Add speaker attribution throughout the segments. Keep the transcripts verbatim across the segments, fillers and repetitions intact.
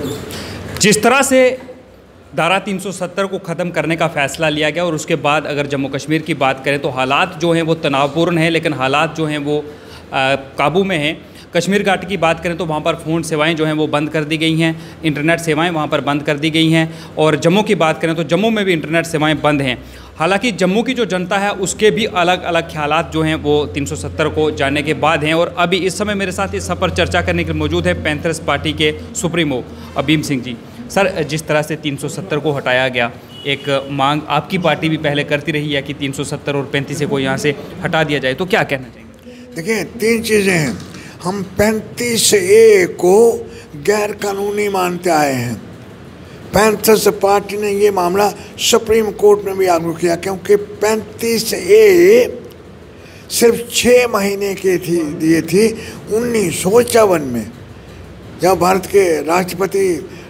Speaker 1: जिस तरह से धारा तीन सौ सत्तर को ख़त्म करने का फ़ैसला लिया गया और उसके बाद अगर जम्मू कश्मीर की बात करें तो हालात जो हैं वो तनावपूर्ण हैं, लेकिन हालात जो हैं वो आ, काबू में हैं। कश्मीर घाटी की बात करें तो वहाँ पर फ़ोन सेवाएं जो हैं वो बंद कर दी गई हैं, इंटरनेट सेवाएं वहाँ पर बंद कर दी गई हैं। और जम्मू की बात करें तो जम्मू में भी इंटरनेट सेवाएं बंद हैं। हालांकि जम्मू की जो जनता है उसके भी अलग अलग ख्यालात जो हैं वो तीन सौ सत्तर को जानने के बाद हैं। और अभी इस समय मेरे साथ इस सब पर चर्चा करने के लिए मौजूद है पैंथर्स पार्टी के सुप्रीमो अभीम सिंह जी। सर, जिस तरह से तीन सौ सत्तर को हटाया गया, एक मांग आपकी पार्टी भी पहले करती रही है कि तीन सौ सत्तर और पैंतीस को यहाँ से हटा दिया जाए, तो क्या कहना चाहेंगे?
Speaker 2: देखिए, तीन चीज़ें हैं। हम पैंतीस ए को गैर कानूनी मानते आए हैं। पैंथर्स पार्टी ने ये मामला सुप्रीम कोर्ट में भी आगू किया, क्योंकि पैंतीस ए सिर्फ छः महीने के थी दिए थी उन्नीस सौ चौवन में, जब भारत के राष्ट्रपति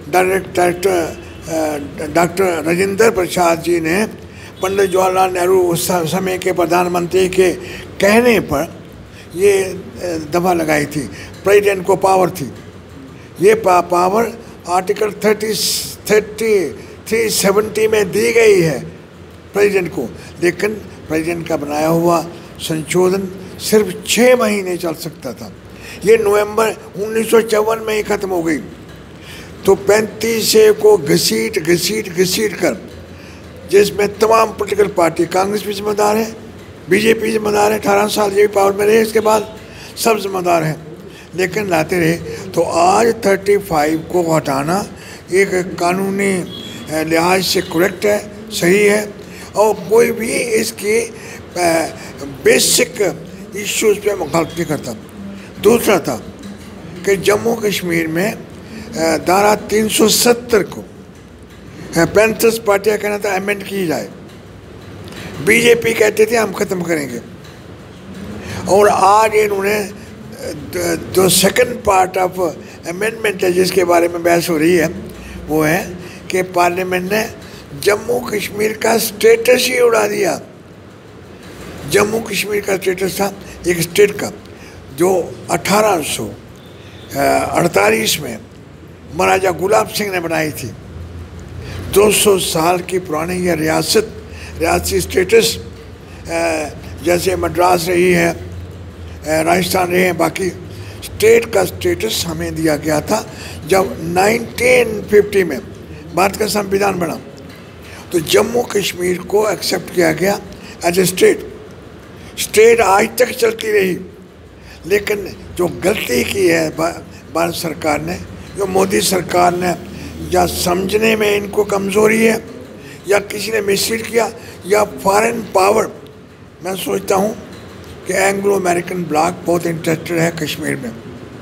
Speaker 2: डायरेक्टर डॉक्टर राजेंद्र प्रसाद जी ने पंडित जवाहरलाल नेहरू उस समय के प्रधानमंत्री के कहने पर ये दफा लगाई थी। प्रेसिडेंट को पावर थी, ये पा, power article thirty thirty three seventy में दी गई है प्रेसिडेंट को, लेकिन प्रेसिडेंट का बनाया हुआ संशोधन सिर्फ छः महीने चल सकता था। ये नवंबर उन्नीस सौ चौवन में ही ख़त्म हो गई। तो पैंतीस ए को घसीट घसीट घसीट कर, जिसमें तमाम पॉलिटिकल पार्टी, कांग्रेस भी जिम्मेदार है, बीजेपी जिम्मेदार है, अठारह साल ये भी पावर में रहे, इसके बाद सब जिम्मेदार हैं, लेकिन लाते रहे। तो आज पैंतीस को हटाना एक कानूनी लिहाज से करेक्ट है, सही है, और कोई भी इसकी बेसिक इश्यूज पे मुखालफत नहीं करता। दूसरा था कि जम्मू कश्मीर में धारा तीन सौ सत्तर को पैंथर्स पार्टी का कहना था अमेंड की जाए, बीजेपी कहते थे हम ख़त्म करेंगे। और आज इन्होंने जो सेकंड पार्ट ऑफ अमेंडमेंट है जिसके बारे में बहस हो रही है, वो है कि पार्लियामेंट ने जम्मू कश्मीर का स्टेटस ही उड़ा दिया। जम्मू कश्मीर का स्टेटस था एक स्टेट का, जो अठारह सौ अड़तालीस में महाराजा गुलाब सिंह ने बनाई थी। दो सौ साल की पुरानी यह रियासत, रियासी स्टेटस जैसे मद्रास रही है, राजस्थान रहे हैं, बाकी स्टेट का स्टेटस हमें दिया गया था जब नाइनटीन फिफ्टी में भारत का संविधान बना। तो जम्मू कश्मीर को एक्सेप्ट किया गया एज ए स्टेट। स्टेट आज तक चलती रही, लेकिन जो गलती की है भारत सरकार ने, जो मोदी सरकार ने, या समझने में इनको कमज़ोरी है, या किसी ने मिसलीड किया, या फॉरेन पावर, मैं सोचता हूँ कि एंग्लो अमेरिकन ब्लॉक बहुत इंटरेस्टेड है कश्मीर में।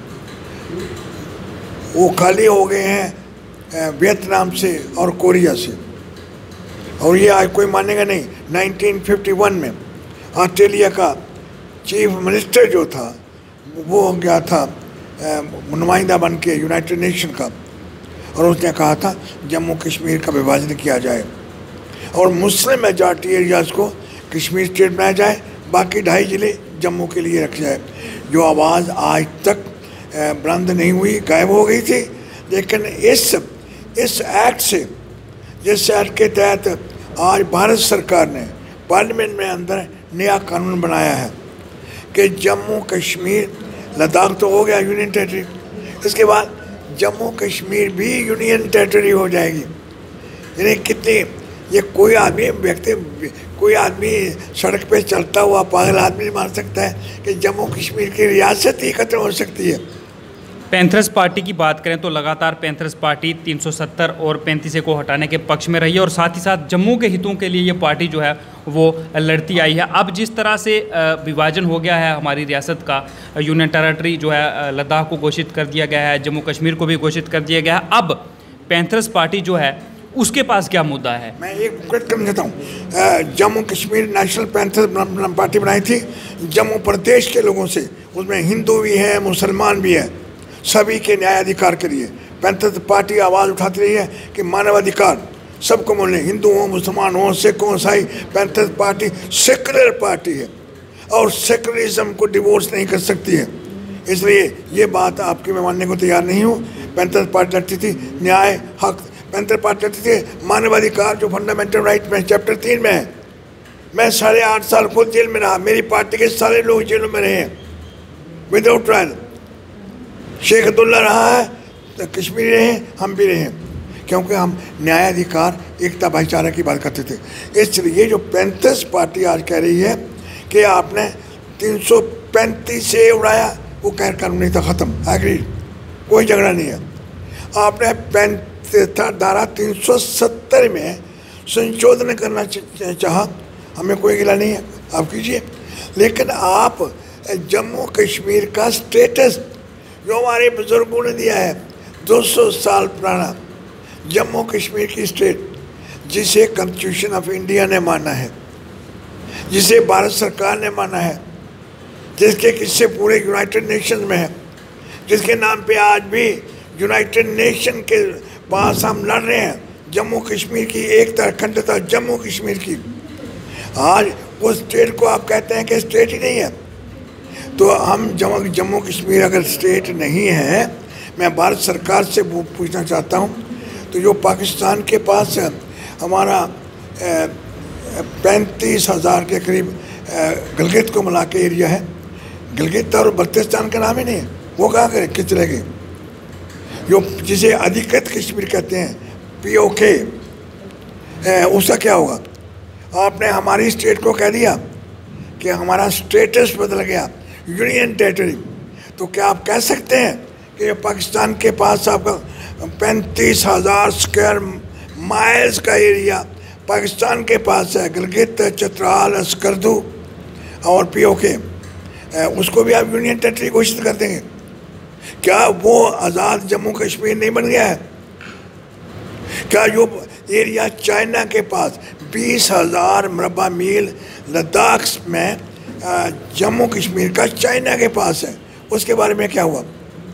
Speaker 2: वो खाली हो गए हैं वियतनाम से और कोरिया से, और ये आज कोई मानेगा नहीं। नाइनटीन फिफ्टी वन में ऑस्ट्रेलिया का चीफ मिनिस्टर जो था वो हो गया था नुमाइंदा बन के यूनाइटेड नेशन का, और उसने कहा था जम्मू कश्मीर का विभाजन किया जाए और मुस्लिम मेजॉरिटी एरियाज़ को कश्मीर स्टेट बनाया जाए, बाकी ढाई ज़िले जम्मू के लिए रखे जाए। जो आवाज़ आज तक बुलंद नहीं हुई, गायब हो गई थी, लेकिन इस इस एक्ट से, जिस एक्ट के तहत आज भारत सरकार ने पार्लियामेंट में अंदर नया कानून बनाया है कि जम्मू कश्मीर, लद्दाख तो हो गया यूनियन टेरिटरी, इसके बाद जम्मू कश्मीर भी यूनियन टेरिटरी हो जाएगी। यानी कितनी, ये कोई आदमी व्यक्ति कोई आदमी सड़क पे चलता हुआ पागल आदमी नहीं मान सकता है कि जम्मू कश्मीर की रियासत ही खत्म हो सकती है।
Speaker 1: पैंथर्स पार्टी की बात करें तो लगातार पैंथर्स पार्टी तीन सौ सत्तर और पैंतीस को हटाने के पक्ष में रही है, और साथ ही साथ जम्मू के हितों के लिए ये पार्टी जो है वो लड़ती आई है। अब जिस तरह से विभाजन हो गया है हमारी रियासत का, यूनियन टेरिटरी जो है लद्दाख को घोषित कर दिया गया है, जम्मू कश्मीर को भी घोषित कर दिया गया है, अब पैंथर्स पार्टी जो है उसके पास क्या मुद्दा है?
Speaker 2: मैं एक कट कर देता हूँ। Jammu Kashmir national Panthers party बनाई थी जम्मू प्रदेश के लोगों से, उसमें हिंदू भी हैं, मुसलमान भी हैं, सभी के न्याय अधिकार के लिए पैंथर्स पार्टी आवाज़ उठाती रही है कि मानवाधिकार सबको मिलने, हिंदू हो, मुसलमान हो, सिख हो, ईसाई। पैंथर्स पार्टी सेकुलर पार्टी है और सेकुलरिज्म को डिवोर्स नहीं कर सकती है, इसलिए ये बात आपकी मैं मानने को तैयार नहीं हूँ। पैंथर्स पार्टी लड़ती थी न्याय हक, पैंथर्स पार्टी लड़ती थी मानवाधिकार जो फंडामेंटल राइट में चैप्टर तीन में है। मैं साढ़े आठ साल खुद जेल में रहा, मेरी पार्टी के सारे लोग जेलों में रहे हैं विदाउट ट्रायल। शेख अब्दुल्ला रहा है तो कश्मीरी रहे, हम भी रहे, क्योंकि हम न्यायाधिकार एकता भाईचारा की बात करते थे। इसलिए जो पैंतीस पार्टी आज कह रही है कि आपने तीन सौ पैंतीस से उड़ाया, वो गैर कानूनी था, ख़त्म, एग्री, कोई झगड़ा नहीं है। आपने पैंतीस धारा तीन सौ सत्तर में संशोधन करना चाहा, हमें कोई गिला नहीं है, आप कीजिए। लेकिन आप जम्मू कश्मीर का स्टेटस जो हमारे बुजुर्गों ने दिया है दो सौ साल पुराना, जम्मू कश्मीर की स्टेट जिसे कॉन्स्टिट्यूशन ऑफ इंडिया ने माना है, जिसे भारत सरकार ने माना है, जिसके किस्से पूरे यूनाइटेड नेशन में है, जिसके नाम पे आज भी यूनाइटेड नेशन के पास हम लड़ रहे हैं, जम्मू कश्मीर की एकता अखंडता जम्मू कश्मीर की। आज वो स्टेट को आप कहते हैं कि स्टेट ही नहीं है, तो हम जम्मू जम्मू कश्मीर अगर स्टेट नहीं है, मैं भारत सरकार से पूछना चाहता हूँ, तो जो पाकिस्तान के पास हमारा पैंतीस हज़ार के करीब गिलगित को मिला के एरिया है, गिलगित और बल्तिस्तान का नाम ही नहीं है, वो कहाँ करे किस तरह के, जो जिसे अधिकृत कश्मीर कहते हैं पी ओ के, उसका क्या होगा? आपने हमारी स्टेट को कह दिया कि हमारा स्टेटस बदल गया, यूनियन टेरिटरी, तो क्या आप कह सकते हैं कि पाकिस्तान के पास आपका पैंतीस हज़ार स्क्वायर माइल्स का एरिया पाकिस्तान के पास है, गिलगित, चित्राल, स्कर्दू और पी ओ के, उसको भी आप यूनियन टेरिटरी घोषित कर देंगे? क्या वो आज़ाद जम्मू कश्मीर नहीं बन गया है? क्या जो एरिया चाइना के पास बीस हज़ार मरबा मील लद्दाख में जम्मू कश्मीर का चाइना के पास है, उसके बारे में क्या हुआ?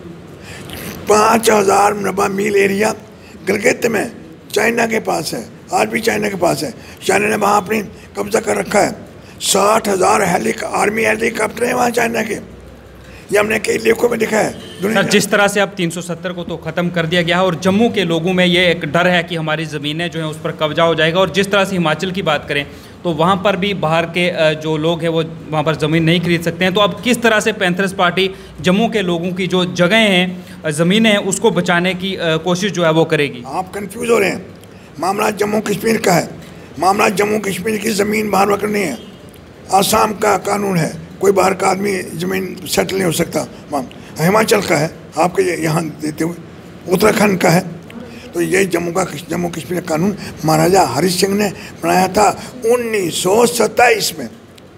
Speaker 2: पाँच हज़ार मरबा मील एरिया गिलगित में चाइना के पास है, आज भी चाइना के पास है, चाइना ने वहाँ अपनी कब्जा कर रखा है। साठ हज़ार हेलिक आर्मी हेलीकॉप्टर हैं वहाँ चाइना के, ये हमने कई लेखों में दिखा है।
Speaker 1: सर, जिस तरह से अब तीन सौ सत्तर को तो ख़त्म कर दिया गया है और जम्मू के लोगों में ये एक डर है कि हमारी ज़मीनें जो हैं उस पर कब्जा हो जाएगा, और जिस तरह से हिमाचल की बात करें तो वहाँ पर भी बाहर के जो लोग हैं वो वहाँ पर ज़मीन नहीं खरीद सकते हैं, तो अब किस तरह से पैंथर्स पार्टी जम्मू के लोगों की जो जगहें हैं, ज़मीनें हैं, उसको बचाने की कोशिश जो है वो करेगी? आप
Speaker 2: कन्फ्यूज़ हो रहे हैं, मामला जम्मू कश्मीर का है, मामला जम्मू कश्मीर की ज़मीन बाहर वक्त नहीं है, आसाम का कानून है, कोई बाहर का आदमी ज़मीन सेटल नहीं हो सकता, हिमाचल का है, आपके यहाँ देते हुए उत्तराखंड का है, तो ये जम्मू का जम्मू कश्मीर का कानून महाराजा हरि सिंह ने बनाया था उन्नीस सौ सत्ताईस में।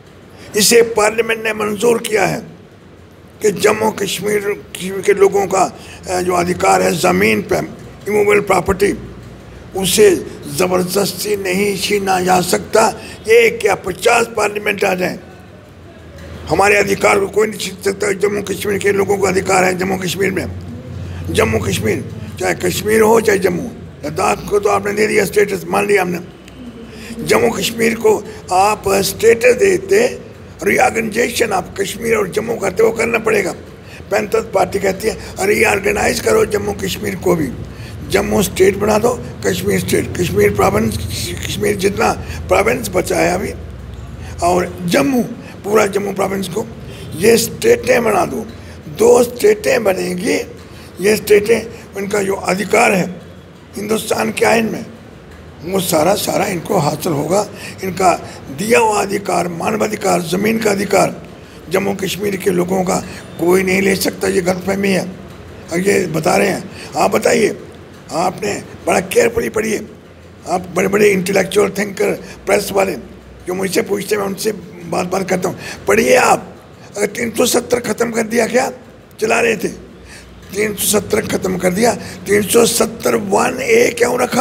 Speaker 2: इसे पार्लियामेंट ने मंजूर किया है कि जम्मू कश्मीर के लोगों का जो अधिकार है ज़मीन पर, इमूवेबल प्रॉपर्टी, उसे ज़बरदस्ती नहीं छीना जा सकता। ये क्या पचास पार्लियामेंट आ जाए, हमारे अधिकार को कोई नहीं छीन सकता। जम्मू कश्मीर के लोगों का अधिकार है जम्मू कश्मीर में, जम्मू कश्मीर चाहे कश्मीर हो चाहे जम्मू, लद्दाख को तो आपने दे दिया स्टेटस, मान लिया हमने, जम्मू कश्मीर को आप स्टेटस देते, रीऑर्गेनाइजेशन आप कश्मीर और जम्मू करते वो करना पड़ेगा। पैंथर्स पार्टी कहती है रीऑर्गेनाइज करो जम्मू कश्मीर को भी, जम्मू स्टेट बना दो, कश्मीर स्टेट, कश्मीर प्रोविंस, कश्मीर जितना प्रोविंस बचा है अभी, और जम्मू पूरा जम्मू प्रोविंस को ये स्टेटें बना दो, दो स्टेटें बनेंगी। ये स्टेटें उनका जो अधिकार है हिंदुस्तान के आइन में वो सारा सारा इनको हासिल होगा, इनका दिया हुआ अधिकार, मानवाधिकार, ज़मीन का अधिकार जम्मू कश्मीर के लोगों का कोई नहीं ले सकता। ये गलतफहमी है और ये बता रहे हैं। आप बताइए, आपने बड़ा केयरफुली पढ़िए, आप बड़े बड़े इंटेलेक्चुअल थिंकर प्रेस वाले जो मुझसे पूछते हैं मैं उनसे बात बात करता हूँ, पढ़िए आप। अगर तीन सौ सत्तर ख़त्म कर दिया, क्या चला रहे थे, तीन सौ सत्तर ख़त्म कर दिया, तीन सौ सत्तर वन ए क्यों रखा?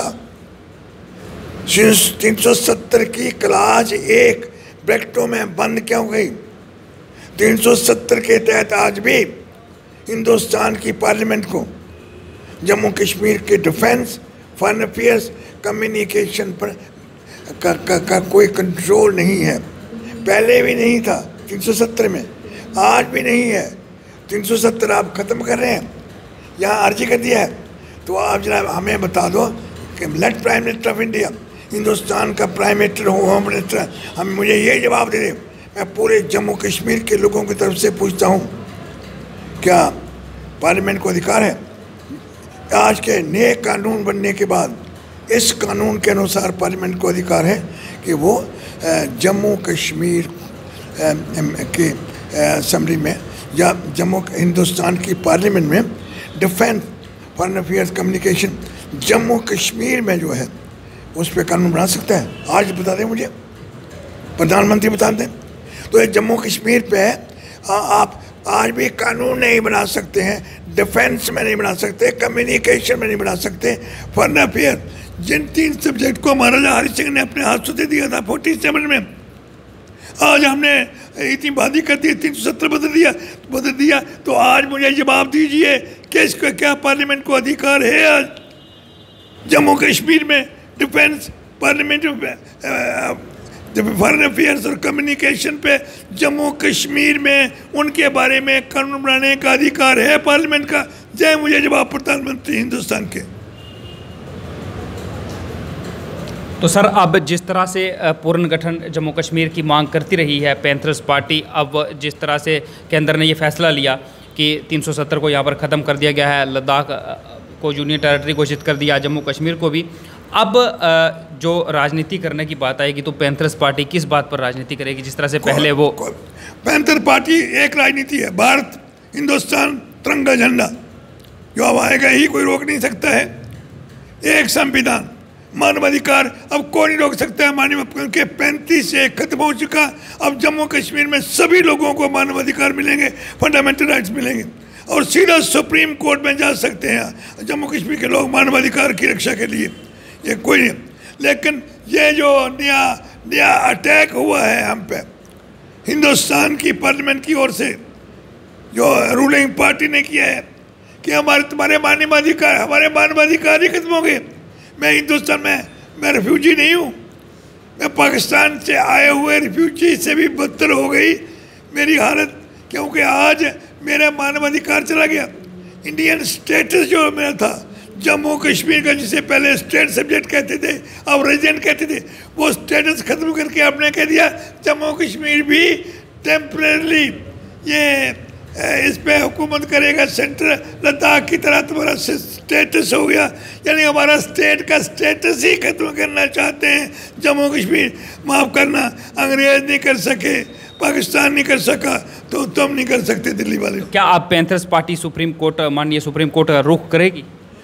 Speaker 2: तीन सौ सत्तर की क्लास एक ब्रैकेटों में बंद क्यों गई? तीन सौ सत्तर के तहत आज भी हिंदुस्तान की पार्लियामेंट को जम्मू कश्मीर के डिफेंस, फॉरेन अफेयर्स, कम्युनिकेशन पर का, का, का कोई कंट्रोल नहीं है। पहले भी नहीं था तीन सौ सत्तर में, आज भी नहीं है। तीन सौ सत्तर आप ख़त्म कर रहे हैं, यहाँ अर्जी कर दिया है, तो आप जरा हमें बता दो कि late prime minister of India, Hindustan का प्राइम मिनिस्टर हो, होम मिनिस्टर, हम मुझे ये जवाब दे दे। मैं पूरे जम्मू कश्मीर के लोगों की तरफ से पूछता हूँ, क्या पार्लियामेंट को अधिकार है? आज के नए कानून बनने के बाद इस कानून के अनुसार पार्लियामेंट को अधिकार है कि वो जम्मू कश्मीर के असेंबली में या जम्मू हिंदुस्तान की पार्लियामेंट में defence, foreign affairs, communication, Jammu Kashmir में जो है उस पर कानून बना सकता है। आज बता दें मुझे, प्रधानमंत्री बता दें। तो ये जम्मू कश्मीर पे है, आप आज भी कानून नहीं बना सकते हैं, डिफेंस में नहीं बना सकते, कम्युनिकेशन में नहीं बना सकते, फॉरेन अफेयर, जिन तीन सब्जेक्ट को महाराजा हरि सिंह ने अपने हाथों से दिया था फोर्टी सेवन में, आज हमने इतनी बादी कर दी, तीन सौ सत्तर बदल दिया बदल दिया तो आज मुझे जवाब दीजिए कि इसका क्या पार्लियामेंट को अधिकार है आज जम्मू कश्मीर में डिफेंस, पार्लियामेंट फॉरेन अफेयर्स और कम्युनिकेशन पे जम्मू कश्मीर में उनके बारे में कानून बनाने का अधिकार है पार्लियामेंट का? जय मुझे जवाब प्रधानमंत्री हिंदुस्तान के।
Speaker 1: तो सर, अब जिस तरह से पुनर्गठन जम्मू कश्मीर की मांग करती रही है पैंथर्स पार्टी, अब जिस तरह से केंद्र ने ये फैसला लिया कि तीन सौ सत्तर को यहाँ पर ख़त्म कर दिया गया है, लद्दाख को यूनियन टेरिटरी घोषित कर दिया, जम्मू कश्मीर को भी, अब जो राजनीति करने की बात आएगी तो पैंथर्स पार्टी किस बात पर राजनीति करेगी? जिस तरह से पहले वो
Speaker 2: पैंथर पार्टी एक राजनीति है, भारत हिंदुस्तान तिरंगा झंडा, जो अब आएगा ही कोई रोक नहीं सकता है। एक संविधान, मानवाधिकार, अब कोई नहीं रोक सकता है। मानव के पैंतीस से खत्म हो चुका, अब जम्मू कश्मीर में सभी लोगों को मानवाधिकार मिलेंगे, फंडामेंटल राइट्स मिलेंगे और सीधा सुप्रीम कोर्ट में जा सकते हैं जम्मू कश्मीर के लोग मानवाधिकार की रक्षा के लिए। ये कोई नहीं, लेकिन ये जो नया नया अटैक हुआ है हम पे हिंदुस्तान की पार्लियामेंट की ओर से, जो रूलिंग पार्टी ने किया है कि हमारे तुम्हारे मानवाधिकार हमारे मानवाधिकार ही खत्म हो गए। मैं हिंदुस्तान में मैं रिफ्यूजी नहीं हूँ, मैं पाकिस्तान से आए हुए रिफ्यूजी से भी बदतर हो गई मेरी हालत, क्योंकि आज मेरा मानवाधिकार चला गया। इंडियन स्टेटस जो मेरा था जम्मू कश्मीर का, जिसे पहले स्टेट सब्जेक्ट कहते थे अब रेजिडेंट कहते थे, वो स्टेटस खत्म करके आपने कह दिया जम्मू कश्मीर भी टेम्परेरी ये इस पे हुकूमत करेगा सेंटर, लद्दाख की तरह तुम्हारा स्टेटस हो गया। यानी हमारा स्टेट का स्टेटस ही खत्म करना चाहते हैं जम्मू कश्मीर। माफ़ करना, अंग्रेज नहीं कर सके, पाकिस्तान नहीं कर सका, तो तुम नहीं कर सकते दिल्ली वाले।
Speaker 1: क्या आप पैंथर्स पार्टी सुप्रीम कोर्ट, माननीय सुप्रीम कोर्ट का रुख करेगी?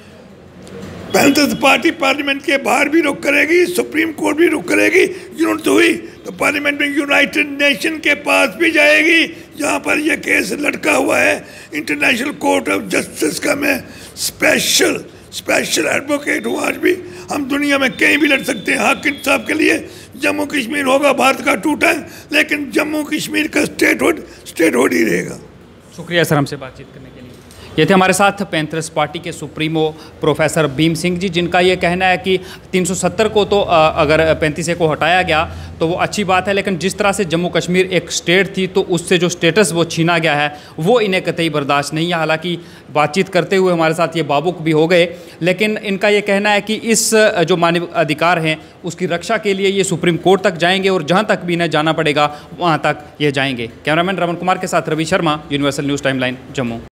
Speaker 2: पैंथर्स पार्टी पार्लियामेंट के बाहर भी रुख करेगी, सुप्रीम कोर्ट भी रुख करेगी। जरूरत हुई तो पार्लियामेंट में यूनाइटेड नेशन के पास भी जाएगी, जहाँ पर यह केस लटका हुआ है। इंटरनेशनल कोर्ट ऑफ जस्टिस का मैं स्पेशल स्पेशल एडवोकेट हूँ। आज भी हम दुनिया में कहीं भी लड़ सकते हैं हक इंसाफ के लिए। जम्मू कश्मीर होगा भारत का टूटा, लेकिन जम्मू कश्मीर का स्टेटहुड स्टेटहुड ही रहेगा।
Speaker 1: शुक्रिया सर हमसे बातचीत करने के लिए। ये थे हमारे साथ पैंथर्स पार्टी के सुप्रीमो प्रोफेसर भीम सिंह जी, जिनका ये कहना है कि तीन सौ सत्तर को तो अगर पैंतीस ए को हटाया गया तो वो अच्छी बात है, लेकिन जिस तरह से जम्मू कश्मीर एक स्टेट थी तो उससे जो स्टेटस वो छीना गया है वो इन्हें कतई बर्दाश्त नहीं है। हालांकि बातचीत करते हुए हमारे साथ ये बाबुक भी हो गए, लेकिन इनका ये कहना है कि इस जो मानव अधिकार हैं उसकी रक्षा के लिए ये सुप्रीम कोर्ट तक जाएंगे और जहाँ तक भी इन्हें जाना पड़ेगा वहाँ तक ये जाएंगे। कैमरामैन रमन कुमार के साथ Ravi Sharma, universal news timeline, Jammu.